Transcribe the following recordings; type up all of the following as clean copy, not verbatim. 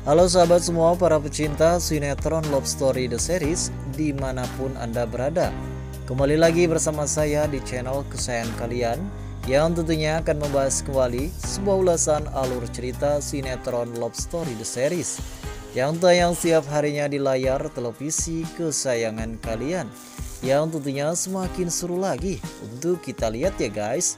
Halo sahabat semua, para pecinta sinetron Love Story The Series dimanapun Anda berada. Kembali lagi bersama saya di channel kesayangan kalian, yang tentunya akan membahas kembali sebuah ulasan alur cerita sinetron Love Story The Series yang tayang setiap harinya di layar televisi kesayangan kalian, yang tentunya semakin seru lagi untuk kita lihat ya guys.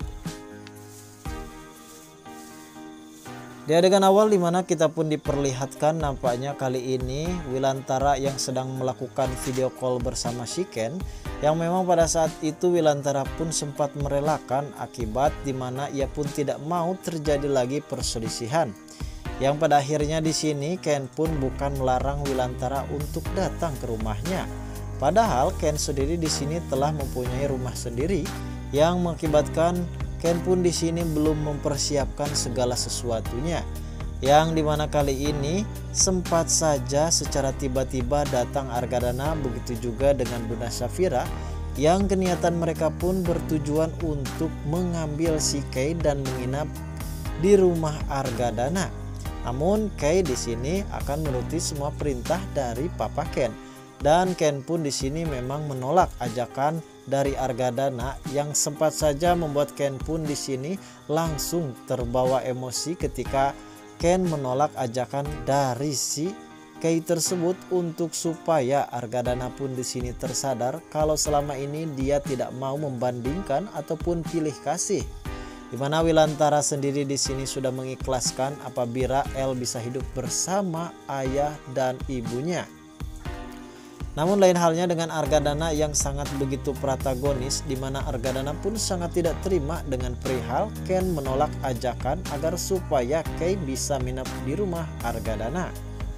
Di adegan awal dimana kita pun diperlihatkan nampaknya kali ini Wilantara yang sedang melakukan video call bersama Shiken, yang memang pada saat itu Wilantara pun sempat merelakan akibat dimana ia pun tidak mau terjadi lagi perselisihan. Yang pada akhirnya di sini Ken pun bukan melarang Wilantara untuk datang ke rumahnya. Padahal Ken sendiri di sini telah mempunyai rumah sendiri, yang mengakibatkan Ken pun di sini belum mempersiapkan segala sesuatunya, yang dimana kali ini sempat saja secara tiba-tiba datang Argadana, begitu juga dengan Bunda Safira, yang keniatan mereka pun bertujuan untuk mengambil si Kay dan menginap di rumah Argadana. Namun Kay di sini akan menuruti semua perintah dari Papa Ken, dan Ken pun di sini memang menolak ajakan dari Argadana, yang sempat saja membuat Ken pun di sini langsung terbawa emosi ketika Ken menolak ajakan dari si Kay tersebut, untuk supaya Argadana pun di sini tersadar kalau selama ini dia tidak mau membandingkan ataupun pilih kasih. Dimana Wilantara sendiri di sini sudah mengikhlaskan apabila El bisa hidup bersama ayah dan ibunya. Namun lain halnya dengan Argadana yang sangat begitu protagonis, di mana Argadana pun sangat tidak terima dengan perihal Ken menolak ajakan agar supaya Kay bisa menginap di rumah Argadana.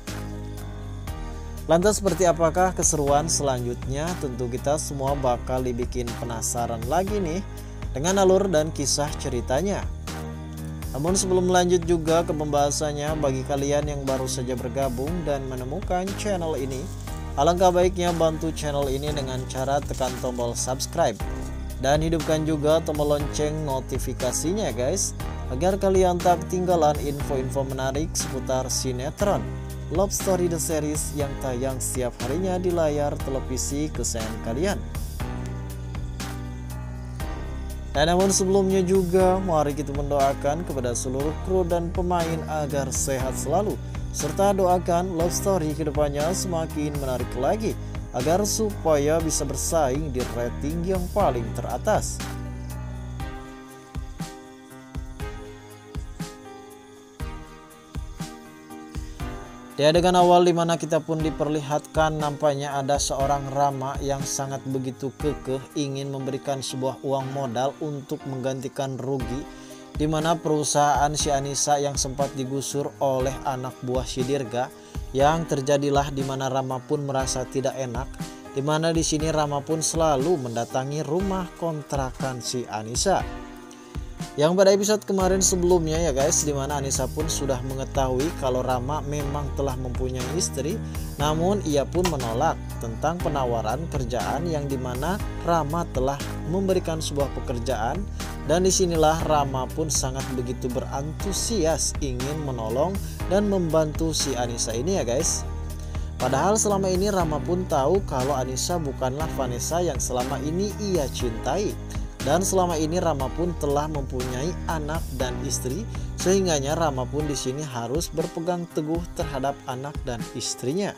Lantas seperti apakah keseruan selanjutnya? Tentu kita semua bakal dibikin penasaran lagi nih dengan alur dan kisah ceritanya. Namun sebelum lanjut juga ke pembahasannya, bagi kalian yang baru saja bergabung dan menemukan channel ini, alangkah baiknya bantu channel ini dengan cara tekan tombol subscribe dan hidupkan juga tombol lonceng notifikasinya guys, agar kalian tak ketinggalan info-info menarik seputar sinetron Love Story The Series yang tayang setiap harinya di layar televisi kesayangan kalian. Dan namun sebelumnya juga mari kita mendoakan kepada seluruh kru dan pemain agar sehat selalu, serta doakan Love Story kedepannya semakin menarik lagi agar supaya bisa bersaing di rating yang paling teratas. Di adegan awal dimana kita pun diperlihatkan nampaknya ada seorang Rama yang sangat begitu kekeh ingin memberikan sebuah uang modal untuk menggantikan rugi, di mana perusahaan si Anissa yang sempat digusur oleh anak buah si Dirga, yang terjadilah di mana Rama pun merasa tidak enak, di mana di sini Rama pun selalu mendatangi rumah kontrakan si Anissa. Yang pada episode kemarin sebelumnya ya guys, di mana Anissa pun sudah mengetahui kalau Rama memang telah mempunyai istri, namun ia pun menolak tentang penawaran kerjaan yang dimana Rama telah memberikan sebuah pekerjaan. Dan disinilah Rama pun sangat begitu berantusias ingin menolong dan membantu si Anissa ini ya guys. Padahal selama ini Rama pun tahu kalau Anissa bukanlah Vanessa yang selama ini ia cintai. Dan selama ini Rama pun telah mempunyai anak dan istri, sehingganya Rama pun di sini harus berpegang teguh terhadap anak dan istrinya.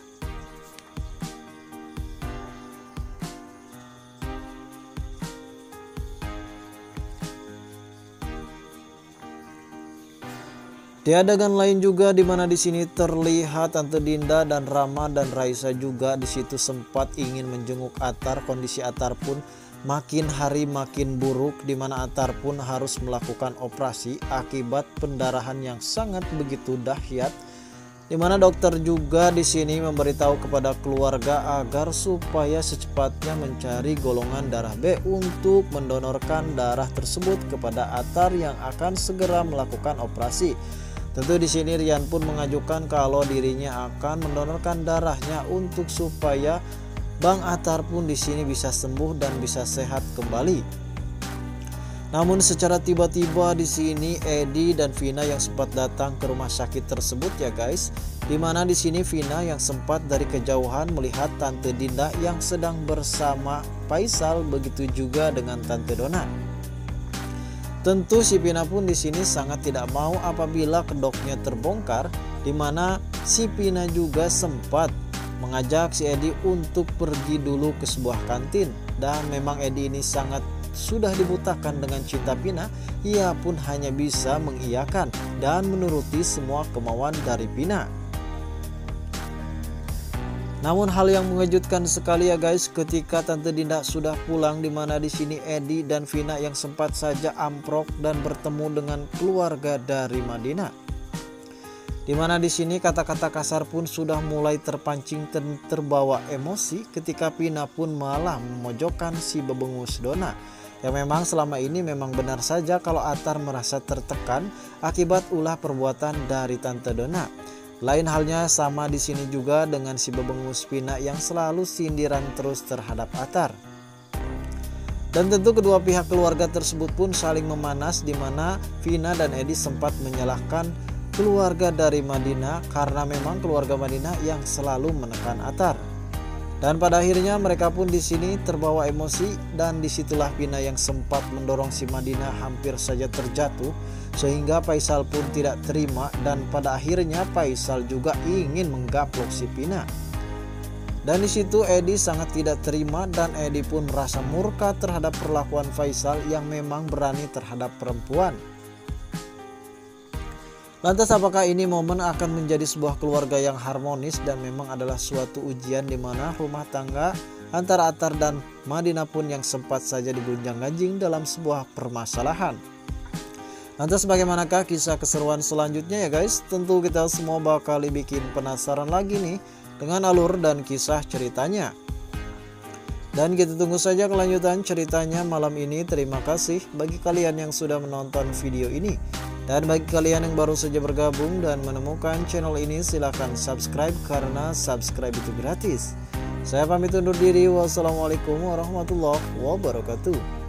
Di adegan lain juga di mana di sini terlihat Tante Dinda dan Rama dan Raisa juga di situ sempat ingin menjenguk Atar. Kondisi Atar pun makin hari makin buruk, di mana Atar pun harus melakukan operasi akibat pendarahan yang sangat begitu dahsyat. Di mana dokter juga di sini memberitahu kepada keluarga agar supaya secepatnya mencari golongan darah B untuk mendonorkan darah tersebut kepada Atar yang akan segera melakukan operasi. Tentu di sini Rian pun mengajukan kalau dirinya akan mendonorkan darahnya untuk supaya Bang Atar pun di sini bisa sembuh dan bisa sehat kembali. Namun secara tiba-tiba di sini Edi dan Vina yang sempat datang ke rumah sakit tersebut ya guys. Dimana di sini Vina yang sempat dari kejauhan melihat Tante Dinda yang sedang bersama Faisal, begitu juga dengan Tante Dona. Tentu si Vina pun di sini sangat tidak mau apabila kedoknya terbongkar, dimana si Vina juga sempat mengajak si Edi untuk pergi dulu ke sebuah kantin. Dan memang Edi ini sangat sudah dibutakan dengan cinta Vina, ia pun hanya bisa mengiyakan dan menuruti semua kemauan dari Vina. Namun hal yang mengejutkan sekali ya guys, ketika Tante Dinda sudah pulang, dimana di sini Edi dan Vina yang sempat saja amprok dan bertemu dengan keluarga dari Madinah. Dimana di sini kata-kata kasar pun sudah mulai terpancing dan terbawa emosi ketika Vina pun malah memojokkan si bebengus Dona. Yang memang selama ini memang benar saja kalau Atar merasa tertekan akibat ulah perbuatan dari Tante Dona. Lain halnya sama di sini juga dengan si bebengus Vina yang selalu sindiran terus terhadap Atar. Dan tentu kedua pihak keluarga tersebut pun saling memanas, di mana Vina dan Edi sempat menyalahkan keluarga dari Madinah karena memang keluarga Madinah yang selalu menekan Atar. Dan pada akhirnya mereka pun di sini terbawa emosi, dan disitulah Vina yang sempat mendorong si Madinah hampir saja terjatuh sehingga Faisal pun tidak terima, dan pada akhirnya Faisal juga ingin menggaplok si Vina. Dan di situ Edi sangat tidak terima, dan Edi pun merasa murka terhadap perlakuan Faisal yang memang berani terhadap perempuan. Lantas apakah ini momen akan menjadi sebuah keluarga yang harmonis, dan memang adalah suatu ujian di mana rumah tangga antara Atar dan Madinah pun yang sempat saja digonjang-ganjing dalam sebuah permasalahan. Lantas bagaimanakah kisah keseruan selanjutnya ya guys? Tentu kita semua bakal dibikin penasaran lagi nih dengan alur dan kisah ceritanya. Dan kita tunggu saja kelanjutan ceritanya malam ini. Terima kasih bagi kalian yang sudah menonton video ini. Dan bagi kalian yang baru saja bergabung dan menemukan channel ini, silahkan subscribe karena subscribe itu gratis. Saya pamit undur diri. Wassalamualaikum warahmatullahi wabarakatuh.